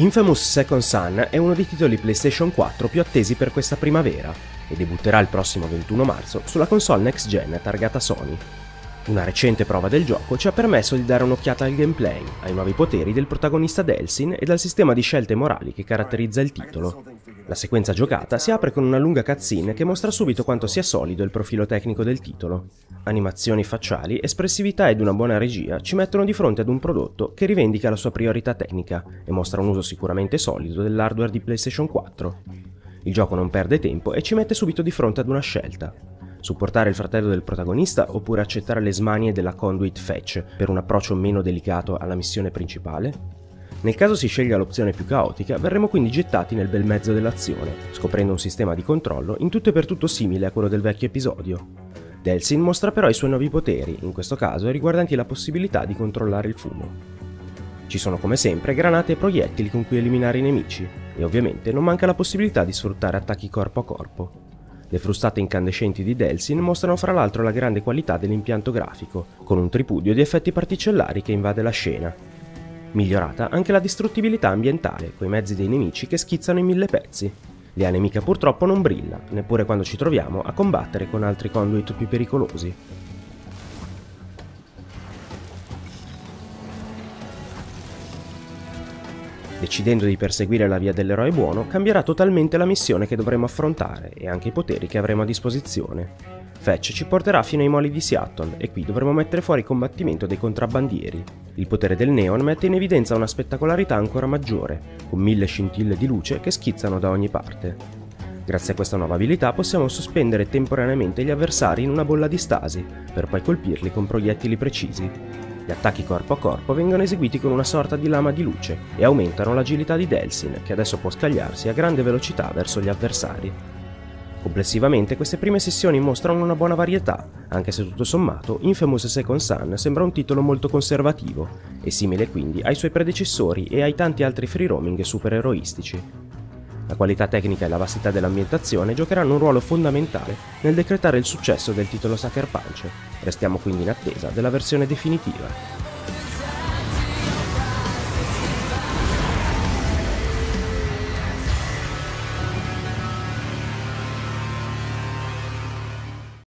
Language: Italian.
Infamous Second Son è uno dei titoli PlayStation 4 più attesi per questa primavera e debutterà il prossimo 21 marzo sulla console next gen targata Sony. Una recente prova del gioco ci ha permesso di dare un'occhiata al gameplay, ai nuovi poteri del protagonista Delsin e al sistema di scelte morali che caratterizza il titolo. La sequenza giocata si apre con una lunga cutscene che mostra subito quanto sia solido il profilo tecnico del titolo. Animazioni facciali, espressività ed una buona regia ci mettono di fronte ad un prodotto che rivendica la sua priorità tecnica e mostra un uso sicuramente solido dell'hardware di PlayStation 4. Il gioco non perde tempo e ci mette subito di fronte ad una scelta: supportare il fratello del protagonista oppure accettare le smanie della Conduit Fetch per un approccio meno delicato alla missione principale? Nel caso si scelga l'opzione più caotica, verremo quindi gettati nel bel mezzo dell'azione, scoprendo un sistema di controllo in tutto e per tutto simile a quello del vecchio episodio. Delsin mostra però i suoi nuovi poteri, in questo caso riguardanti la possibilità di controllare il fumo. Ci sono come sempre granate e proiettili con cui eliminare i nemici, e ovviamente non manca la possibilità di sfruttare attacchi corpo a corpo. Le frustate incandescenti di Delsin mostrano fra l'altro la grande qualità dell'impianto grafico, con un tripudio di effetti particellari che invade la scena. Migliorata anche la distruttibilità ambientale, coi mezzi dei nemici che schizzano in 1000 pezzi. L'ea nemica purtroppo non brilla, neppure quando ci troviamo a combattere con altri conduit più pericolosi. Decidendo di perseguire la via dell'eroe buono, cambierà totalmente la missione che dovremo affrontare e anche i poteri che avremo a disposizione. Fetch ci porterà fino ai moli di Seattle e qui dovremo mettere fuori il combattimento dei contrabbandieri. Il potere del Neon mette in evidenza una spettacolarità ancora maggiore, con 1000 scintille di luce che schizzano da ogni parte. Grazie a questa nuova abilità possiamo sospendere temporaneamente gli avversari in una bolla di stasi, per poi colpirli con proiettili precisi. Gli attacchi corpo a corpo vengono eseguiti con una sorta di lama di luce e aumentano l'agilità di Delsin, che adesso può scagliarsi a grande velocità verso gli avversari. Complessivamente queste prime sessioni mostrano una buona varietà, anche se tutto sommato Infamous Second Son sembra un titolo molto conservativo, e simile quindi ai suoi predecessori e ai tanti altri free roaming supereroistici. La qualità tecnica e la vastità dell'ambientazione giocheranno un ruolo fondamentale nel decretare il successo del titolo Sucker Punch. Restiamo quindi in attesa della versione definitiva.